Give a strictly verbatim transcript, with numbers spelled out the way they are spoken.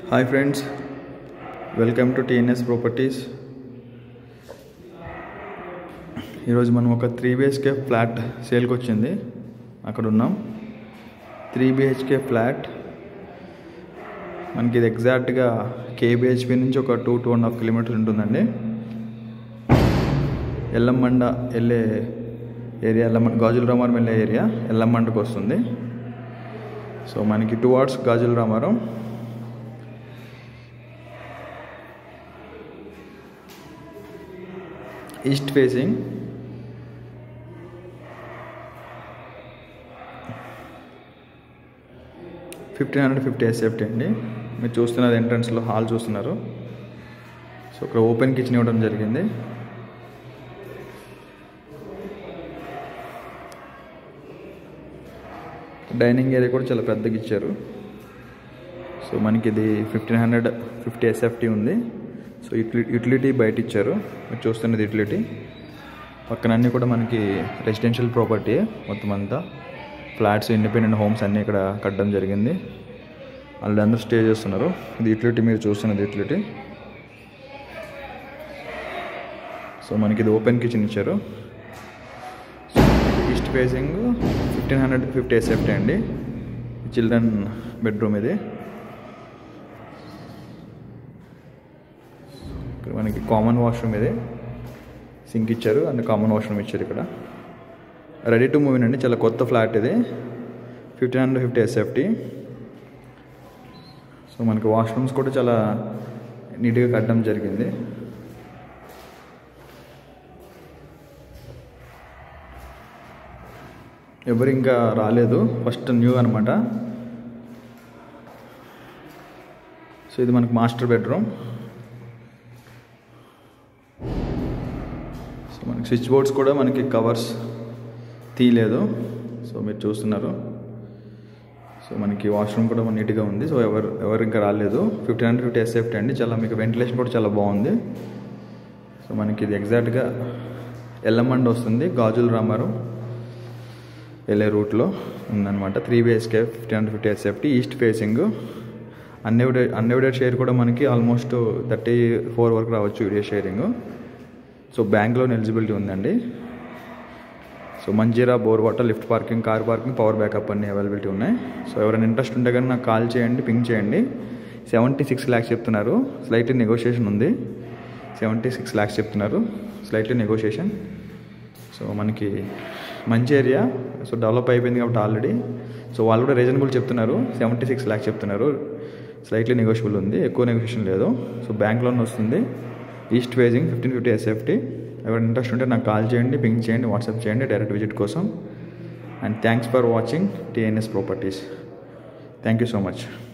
Hi friends, welcome to T N S Properties. ఈరోజు మనం ఒక త్రీ బిహెచ్కే ఫ్లాట్ సేల్కి వచ్చింది, అక్కడ ఉన్నాం. త్రీ బిహెచ్కే ఫ్లాట్ మనకి ఇది ఎగ్జాక్ట్గా కేబిహెచ్పి నుంచి ఒక two two and half kilometres ఉంటుందండి. ఎల్లమ్మండ వెళ్ళే ఏరియా, ఎల్లమ్మ గాజుల రామారం వెళ్ళే ఏరియా ఎల్లమ్మండకు వస్తుంది. సో మనకి two hours Gajula Ramaram. East facing, fifteen hundred fifty SFT అండి. మీరు చూస్తున్నది ఎంట్రన్స్లో హాల్ చూస్తున్నారు. సో ఇక్కడ ఓపెన్ కిచెన్ ఇవ్వడం జరిగింది. డైనింగ్ ఏరియా కూడా చాలా పెద్దగా ఇచ్చారు. సో మనకి ఇది ఫిఫ్టీన్ హండ్రెడ్ ఫిఫ్టీ ఎస్ఎఫ్టీ ఉంది. సో యూటిలిటీ బయట ఇచ్చారు, మీరు చూస్తున్నది యూటిలిటీ. పక్కన అన్నీ కూడా మనకి రెసిడెన్షియల్ ప్రాపర్టీ, మొత్తం అంతా ఫ్లాట్స్, ఇండిపెండెంట్ హోమ్స్ అన్నీ ఇక్కడ కట్టడం జరిగింది. వాళ్ళు అందరూ స్టే చేస్తున్నారు. ఇది యూటిలిటీ, మీరు చూస్తున్నది యూటిలిటీ. సో మనకి ఇది ఓపెన్ కిచెన్ ఇచ్చారు. East facing fifteen hundred fifty SFT అండి. చిల్డ్రన్ బెడ్రూమ్ ఇది. మనకి కామన్ వాష్రూమ్ ఇది, సింక్ ఇచ్చారు అండ్ కామన్ వాష్రూమ్ ఇచ్చారు. ఇక్కడ రెడీ టు మూవ్ అండి, చాలా కొత్త ఫ్లాట్ ఇది. Fifteen hundred fifty SFT. So మనకి వాష్రూమ్స్ కూడా చాలా నీట్గా కట్టడం జరిగింది. ఎవరు ఇంకా రాలేదు, ఫస్ట్ న్యూ అనమాట. సో ఇది మనకి మాస్టర్ బెడ్రూమ్. సో మనకి స్విచ్ బోర్డ్స్ కూడా మనకి కవర్స్ తీయలేదు, సో మీరు చూస్తున్నారు. సో మనకి వాష్రూమ్ కూడా నీట్గా ఉంది. సో ఎవరు ఎవరు ఇంకా రాలేదు. ఫిఫ్టీన్ హండ్రెడ్ ఫిఫ్టీ ఎస్ఎఫ్టీ అండి. చాలా మీకు వెంటిలేషన్ కూడా చాలా బాగుంది. సో మనకి ఇది ఎగ్జాక్ట్గా ఎల్లమ్మండ వస్తుంది, గాజుల రామారం వెళ్ళే రూట్లో ఉందన్నమాట. Three BHK fifteen hundred fifty SFT, east facing. Undivided undivided share కూడా మనకి ఆల్మోస్ట్ థర్టీ ఫోర్ వరకు రావచ్చు video sharing. So bank loan eligibility ఉందండి. So Manjira, bore water, lift parking, car parking, power backup అన్నీ అవైలబిలిటీ ఉన్నాయి. సో ఎవరైనా interest ఉంటే కానీ నాకు కాల్ చేయండి, పింక్ చేయండి. సెవెంటీ సిక్స్ ల్యాక్స్ చెప్తున్నారు, స్లైట్లీ నెగోషియేషన్ ఉంది. సెవెంటీ సిక్స్ ల్యాక్స్ చెప్తున్నారు, స్లైట్లీ నెగోషియేషన్. సో మనకి మంచి ఏరియా, సో డెవలప్ అయిపోయింది కాబట్టి ఆల్రెడీ. సో వాళ్ళు కూడా రీజనబుల్ చెప్తున్నారు, సెవెంటీ సిక్స్ ల్యాక్స్ చెప్తున్నారు, స్లైట్లీ నెగోషియబుల్ ఉంది, ఎక్కువ నెగోషియేషన్ లేదు. సో బ్యాంక్ లోన్ వస్తుంది. East facing fifteen fifty SFT. ఎవరైనా ఇంట్రెస్ట్ ఉంటే నాకు కాల్ చేయండి, పింక్ చేయండి, వాట్సాప్ చేయండి డైరెక్ట్ విజిట్ కోసం. And thanks for watching TNS properties. Thank you so much.